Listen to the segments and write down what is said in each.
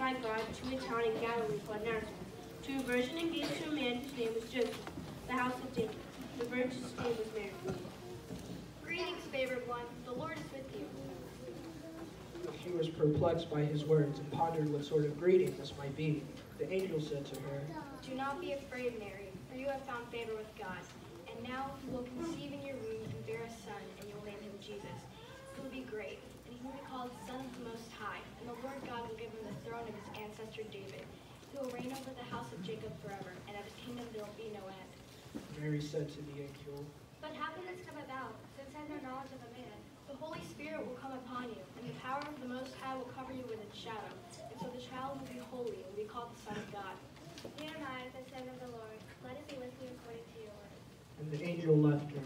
by God to a town in Galilee called Nazareth, to a virgin engaged to a man whose name was Joseph, the house of David. The virgin's name was Mary. Greetings, favored one. The Lord is with you. She was perplexed by his words and pondered what sort of greeting this might be. The angel said to her, Do not be afraid, Mary, for you have found favor with God. And now you will conceive in your womb and bear a son, and you will name him Jesus. He will be great, and he will be called Son of the Most High. And the Lord God will give him the throne of his ancestor David. He will reign over the house of Jacob forever, and of his kingdom there will be no end. Mary said to the angel, But how can this come about, since I have no knowledge of a man? The Holy Spirit will come upon you, and the power of the Most High will cover you with its shadow. And so the child will be holy and will be called the Son of God. Here am I, the servant of the Lord. Let it be with me according to your word. and the angel left her.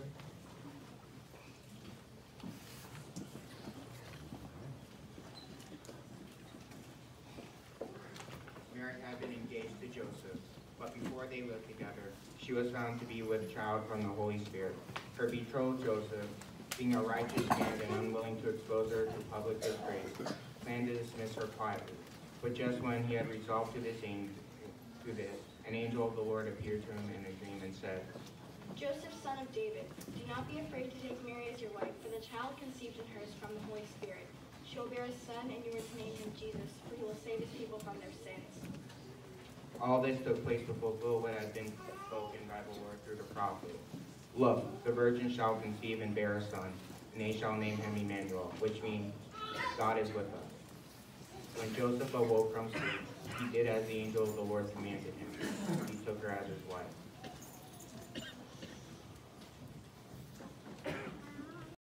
Mary had been engaged to Joseph, but before they lived together, she was found to be with child from the Holy Spirit. Her betrothed Joseph, being a righteous man and unwilling to expose her to public disgrace, planned to dismiss her quietly. But just when he had resolved to this, an angel of the Lord appeared to him in a dream and said, Joseph, son of David, do not be afraid to take Mary as your wife, for the child conceived in her is from the Holy Spirit. She will bear a son, and you are to name him Jesus, for he will save his people from their sins. All this took place to fulfill what had been spoken by the Lord through the prophet. Look, the virgin shall conceive and bear a son, and they shall name him Emmanuel, which means God is with us. When Joseph awoke from sleep, he did as the angel of the Lord commanded him. He took her as his wife.